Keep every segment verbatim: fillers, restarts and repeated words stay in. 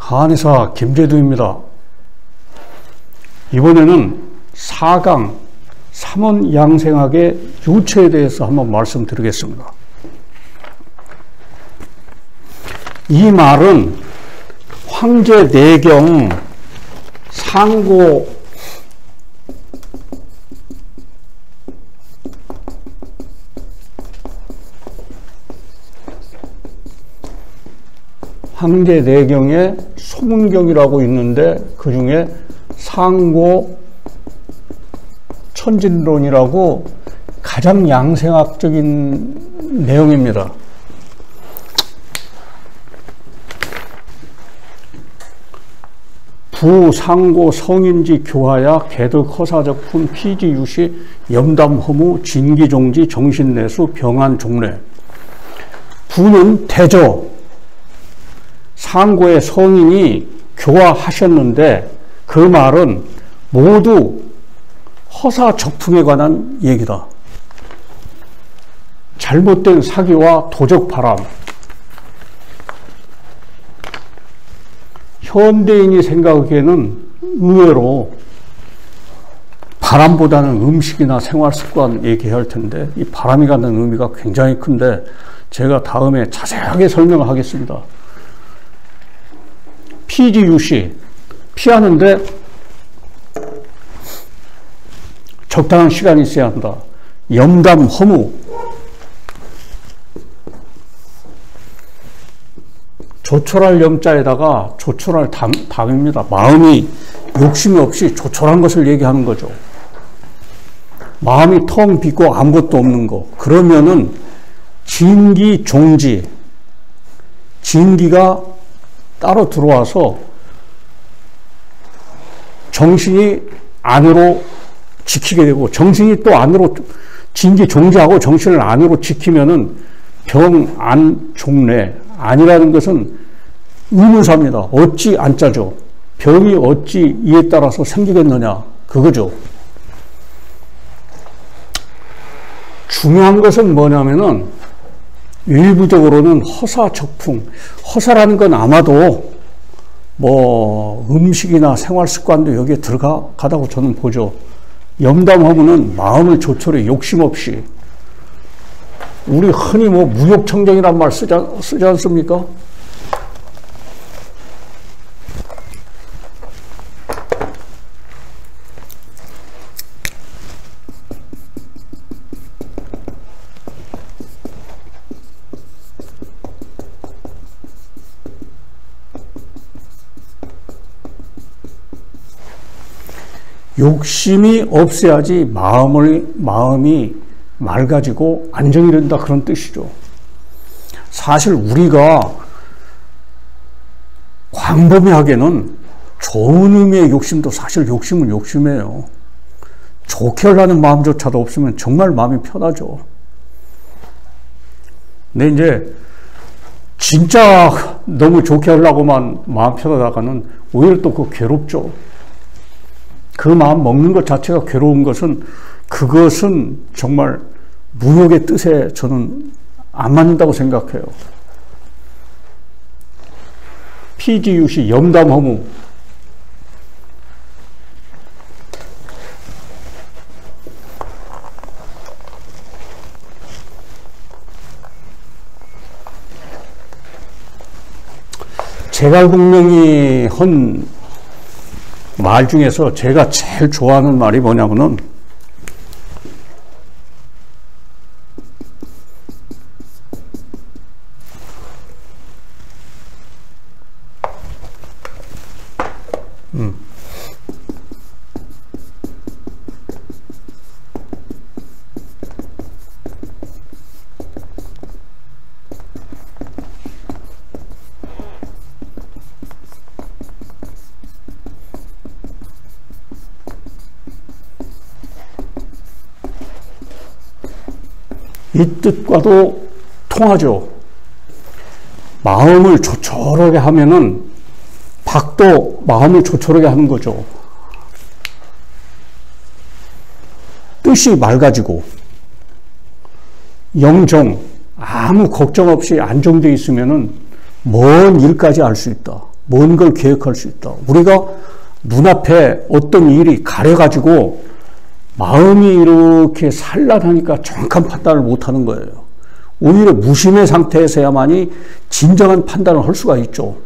한의사 김재두입니다. 이번에는 사 강 삼원양생학의 유체에 대해서 한번 말씀드리겠습니다. 이 말은 황제내경 상고 황제내경에 소문경이라고 있는데 그 중에 상고 천진론이라고 가장 양생학적인 내용입니다. 부상고 성인지 교화야 개덕 허사적품 피지유시 염담허무 진기종지 정신내수 병안종래. 부는 대저 상고의 성인이 교화하셨는데 그 말은 모두 허사적풍에 관한 얘기다. 잘못된 사기와 도적바람. 현대인이 생각하기에는 의외로 바람보다는 음식이나 생활습관 얘기해야 할 텐데 이 바람이 갖는 의미가 굉장히 큰데 제가 다음에 자세하게 설명을 하겠습니다. 피지유시, 피하는데 적당한 시간이 있어야 한다. 염담, 허무, 조촐할 염자에다가 조촐할 담, 담입니다. 마음이 욕심이 없이 조촐한 것을 얘기하는 거죠. 마음이 텅 비고 아무것도 없는 거. 그러면은 진기, 종지, 진기가 따로 들어와서 정신이 안으로 지키게 되고 정신이 또 안으로 진기 종지하고 정신을 안으로 지키면은 병, 안, 종래. 안이라는 것은 의문사입니다. 어찌 안짜죠. 병이 어찌 이에 따라서 생기겠느냐. 그거죠. 중요한 것은 뭐냐면은 일부적으로는 허사적풍. 허사라는 건 아마도 뭐 음식이나 생활 습관도 여기에 들어가다고 저는 보죠. 염담허무는 마음을 조촐히 욕심 없이. 우리 흔히 뭐 무욕청정이란 말 쓰지, 쓰지 않습니까? 욕심이 없어야지 마음을, 마음이 맑아지고 안정이 된다 그런 뜻이죠. 사실 우리가 광범위하게는 좋은 의미의 욕심도 사실 욕심은 욕심이에요. 좋게 하려는 마음조차도 없으면 정말 마음이 편하죠. 근데 이제 진짜 너무 좋게 하려고만 마음 편하다가는 오히려 또 그거 괴롭죠. 그 마음 먹는 것 자체가 괴로운 것은 그것은 정말 무욕의 뜻에 저는 안 맞는다고 생각해요. 피지유시 염담허무. 제갈공명이 한 말 중에서 제가 제일 좋아하는 말이 뭐냐면은 음. 이 뜻과도 통하죠. 마음을 조촐하게 하면은 박도 마음을 조촐하게 하는 거죠. 뜻이 맑아지고 영정, 아무 걱정 없이 안정되어 있으면은 먼 일까지 알 수 있다. 먼 걸 계획할 수 있다. 우리가 눈앞에 어떤 일이 가려가지고 마음이 이렇게 산란하니까 정확한 판단을 못하는 거예요. 오히려 무심의 상태에서야만이 진정한 판단을 할 수가 있죠.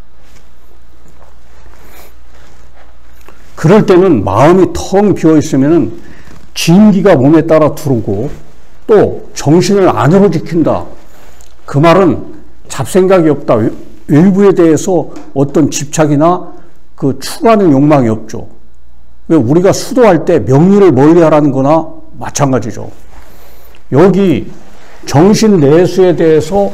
그럴 때는 마음이 텅 비어 있으면은 진기가 몸에 따라 들어오고 또 정신을 안으로 지킨다. 그 말은 잡생각이 없다. 외부에 대해서 어떤 집착이나 그 추구하는 욕망이 없죠. 우리가 수도할 때 명리를 멀리하라는 거나 마찬가지죠. 여기 정신 내수에 대해서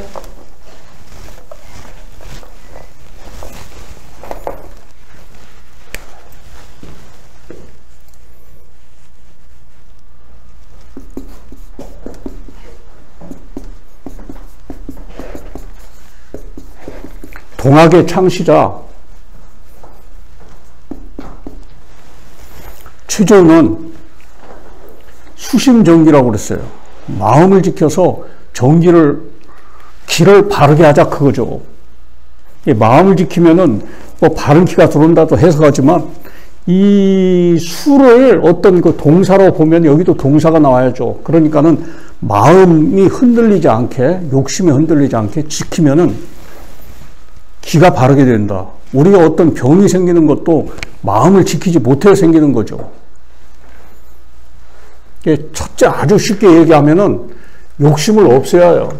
동학의 창시자 최저는 수심정기라고 그랬어요. 마음을 지켜서 정기를, 기를 바르게 하자 그거죠. 마음을 지키면은 뭐 바른 기가 들어온다도 해석하지만 이 수를 어떤 그 동사로 보면 여기도 동사가 나와야죠. 그러니까는 마음이 흔들리지 않게, 욕심이 흔들리지 않게 지키면은 기가 바르게 된다. 우리가 어떤 병이 생기는 것도 마음을 지키지 못해 생기는 거죠. 첫째 아주 쉽게 얘기하면은 욕심을 없애야 해요.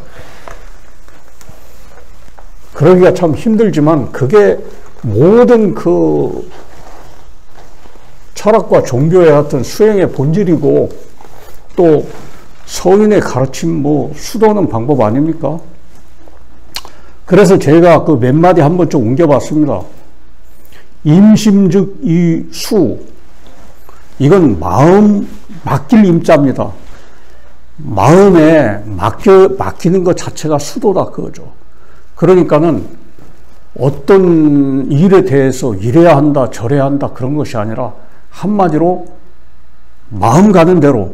그러기가 참 힘들지만 그게 모든 그 철학과 종교의 같은 수행의 본질이고 또 서인의 가르침 뭐 수도하는 방법 아닙니까? 그래서 제가 그 몇 마디 한번 좀 옮겨봤습니다. 임심즉 이 수. 이건 마음, 맡길 임자입니다. 마음에 맡겨, 맡기는 것 자체가 수도다 그거죠. 그러니까는 어떤 일에 대해서 이래야 한다, 저래야 한다 그런 것이 아니라 한마디로 마음 가는 대로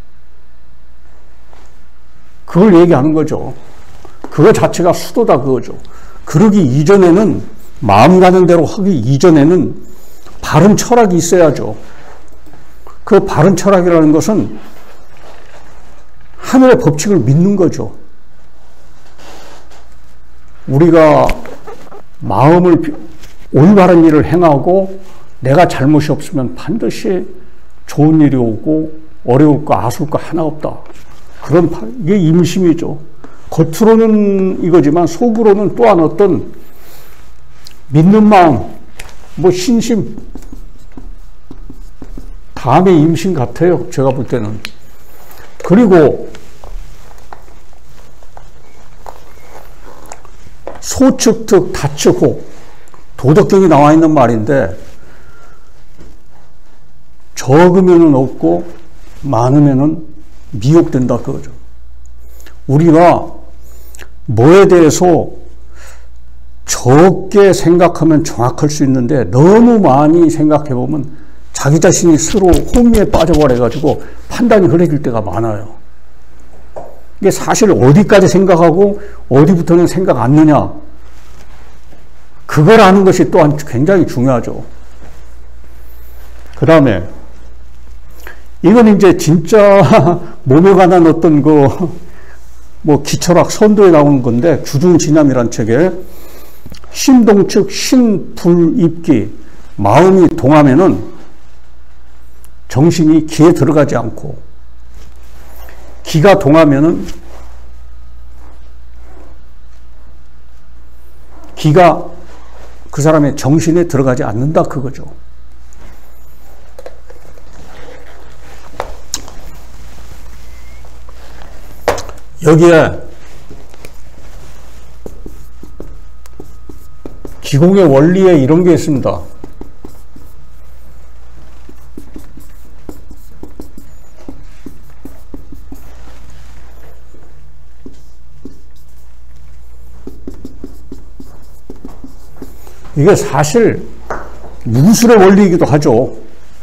그걸 얘기하는 거죠. 그거 자체가 수도다 그거죠. 그러기 이전에는 마음 가는 대로 하기 이전에는 바른 철학이 있어야죠. 그 바른 철학이라는 것은 하늘의 법칙을 믿는 거죠. 우리가 마음을 올바른 일을 행하고 내가 잘못이 없으면 반드시 좋은 일이 오고 어려울 거 아쉬울 거 하나 없다. 그런 이게 임심이죠. 겉으로는 이거지만 속으로는 또한 어떤 믿는 마음, 뭐 신심, 다음에 임신 같아요. 제가 볼 때는. 그리고 소측특 다측혹, 도덕경이 나와 있는 말인데 적으면은 없고 많으면은 미혹된다 그거죠. 우리가 뭐에 대해서 적게 생각하면 정확할 수 있는데 너무 많이 생각해 보면 자기 자신이 스스로 혼미에 빠져버려가지고 판단이 흐려질 때가 많아요. 이게 사실 어디까지 생각하고 어디부터는 생각 안 느냐 그걸 아는 것이 또한 굉장히 중요하죠. 그 다음에 이건 이제 진짜 몸에 관한 어떤 그 뭐 기철학 선도에 나오는 건데 주중진함이란 책에 신동측 신불입기 마음이 동하면은 정신이 기에 들어가지 않고 기가 동하면은 기가 그 사람의 정신에 들어가지 않는다 그거죠. 여기에 기공의 원리에 이런 게 있습니다. 이게 사실 무술의 원리이기도 하죠.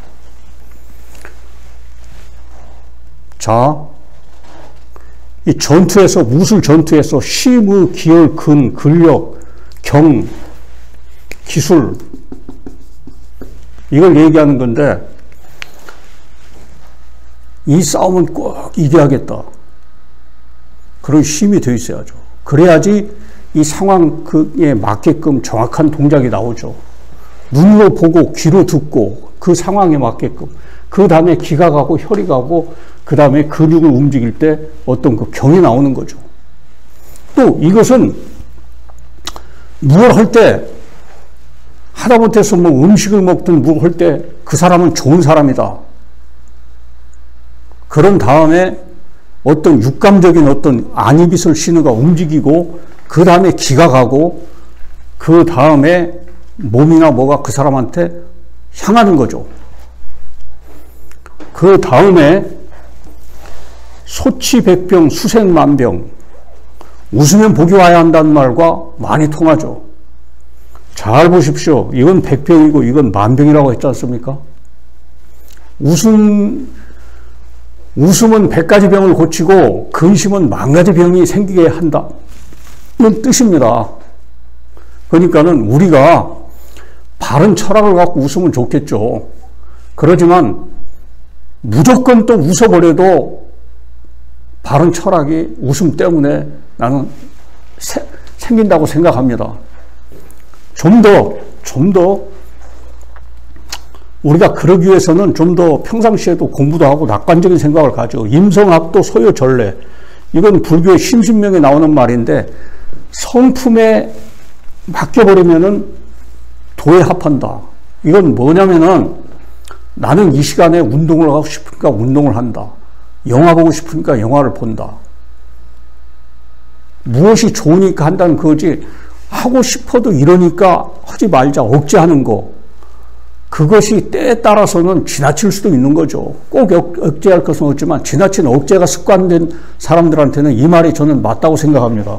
자, 이 전투에서, 무술 전투에서 심의, 기열, 근, 근력, 경, 기술, 이걸 얘기하는 건데, 이 싸움은 꼭 이겨야겠다. 그런 힘이 더 있어야죠. 그래야지 이 상황에 맞게끔 정확한 동작이 나오죠. 눈으로 보고 귀로 듣고 그 상황에 맞게끔. 그 다음에 기가 가고 혈이 가고 그 다음에 근육을 움직일 때 어떤 그 경이 나오는 거죠. 또 이것은 무엇을 할 때 하다못해서 뭐 음식을 먹든 뭘 할 때 그 사람은 좋은 사람이다. 그런 다음에 어떤 육감적인 어떤 안입이슬 신호가 움직이고 그 다음에 기가 가고 그 다음에 몸이나 뭐가 그 사람한테 향하는 거죠. 그 다음에 소치백병 수생만병, 웃으면 복이 와야 한다는 말과 많이 통하죠. 잘 보십시오. 이건 백병이고 이건 만병이라고 했지 않습니까? 웃음, 웃음은 백 가지 병을 고치고 근심은 만 가지 병이 생기게 한다는 뜻입니다. 그러니까는 우리가 바른 철학을 갖고 웃으면 좋겠죠. 그러지만 무조건 또 웃어버려도 바른 철학이 웃음 때문에 나는 세, 생긴다고 생각합니다. 좀 더, 좀 더 우리가 그러기 위해서는 좀 더 평상시에도 공부도 하고 낙관적인 생각을 가지고 임성합도 소요전례, 이건 불교의 심신명에 나오는 말인데 성품에 맡겨버리면은 도에 합한다. 이건 뭐냐면은 나는 이 시간에 운동을 하고 싶으니까 운동을 한다. 영화 보고 싶으니까 영화를 본다. 무엇이 좋으니까 한다는 거지 하고 싶어도 이러니까 하지 말자 억제하는 거, 그것이 때에 따라서는 지나칠 수도 있는 거죠. 꼭 억제할 것은 없지만 지나친 억제가 습관된 사람들한테는 이 말이 저는 맞다고 생각합니다.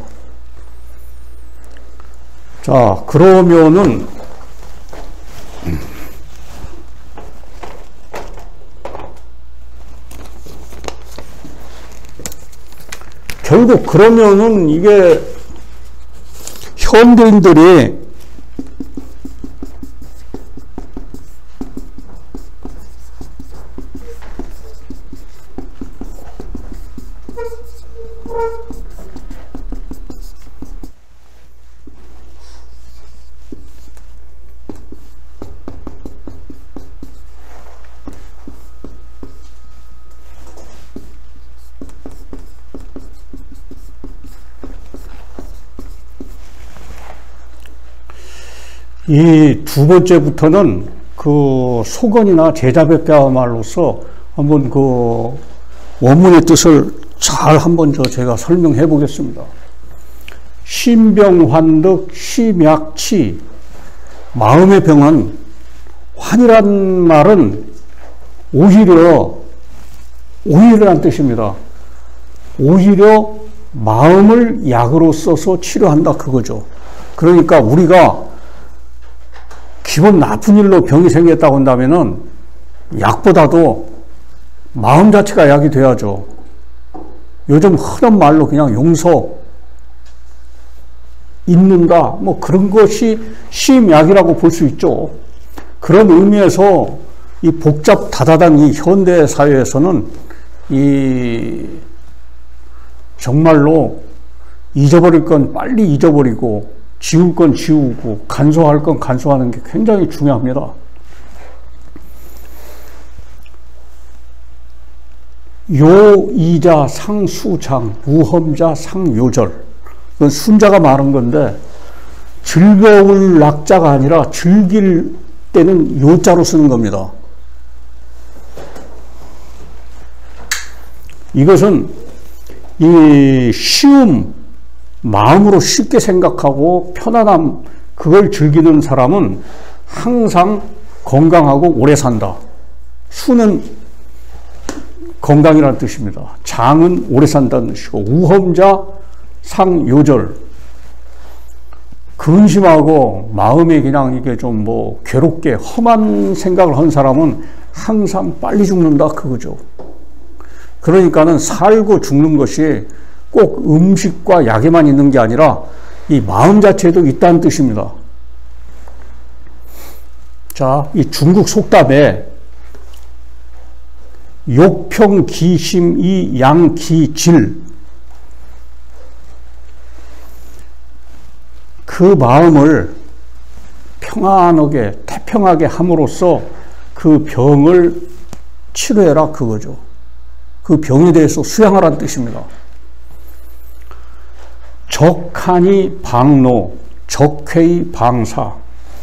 자, 그러면은 결국 그러면은 이게 현대인들이 이 두 번째부터는 그 소건이나 제자백가말로서 한번 그 원문의 뜻을 잘 한번 저 제가 설명해 보겠습니다. 신병환득 심약치, 마음의 병은, 환이란 말은 오히려 오히려란 뜻입니다. 오히려 마음을 약으로 써서 치료한다 그거죠. 그러니까 우리가 기본 나쁜 일로 병이 생겼다고 한다면은 약보다도 마음 자체가 약이 돼야죠. 요즘 흔한 말로 그냥 용서, 잊는다, 뭐 그런 것이 심약이라고 볼 수 있죠. 그런 의미에서 이 복잡 다다단 이 현대 사회에서는 이 정말로 잊어버릴 건 빨리 잊어버리고 지울 건 지우고 간소할 건 간소하는 게 굉장히 중요합니다. 요이자 상수장, 우험자 상요절. 그건 순자가 말한 건데 즐거울 낙자가 아니라 즐길 때는 요자로 쓰는 겁니다. 이것은 이 쉬움, 마음으로 쉽게 생각하고 편안함, 그걸 즐기는 사람은 항상 건강하고 오래 산다. 수는 건강이라는 뜻입니다. 장은 오래 산다는 뜻이고, 우험자 상요절, 근심하고 마음에 그냥 이게 좀 뭐 괴롭게 험한 생각을 한 사람은 항상 빨리 죽는다 그거죠. 그러니까는 살고 죽는 것이 꼭 음식과 약에만 있는 게 아니라 이 마음 자체에도 있다는 뜻입니다. 자, 이 중국 속담에 욕평기심이 양기질, 그 마음을 평안하게 태평하게 함으로써 그 병을 치료해라, 그거죠. 그 병에 대해서 수양하라는 뜻입니다. 적하니 방노, 적회의 방사.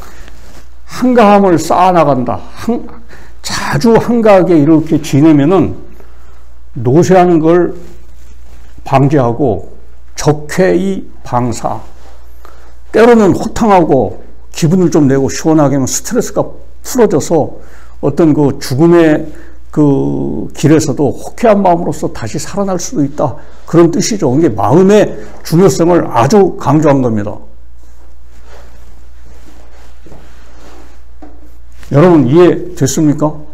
한가함을 쌓아나간다. 한, 자주 한가하게 이렇게 지내면은 노쇠하는 걸 방지하고, 적회의 방사. 때로는 호탕하고 기분을 좀 내고 시원하게 하면 스트레스가 풀어져서 어떤 그 죽음의 그 길에서도 호쾌한 마음으로서 다시 살아날 수도 있다. 그런 뜻이죠. 이게 마음의 중요성을 아주 강조한 겁니다. 여러분 이해됐습니까?